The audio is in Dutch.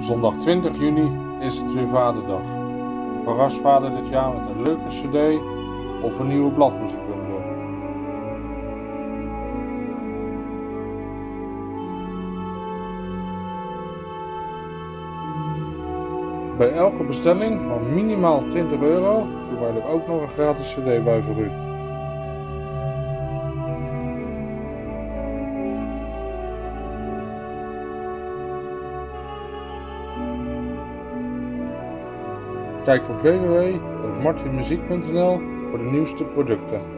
Zondag 20 juni is het weer Vaderdag. Verras vader dit jaar met een leuke cd of een nieuwe bladmuziekbundel. Bij elke bestelling van minimaal €20 doen wij er ook nog een gratis cd bij voor u. Kijk op www.martinmuziek.nl voor de nieuwste producten.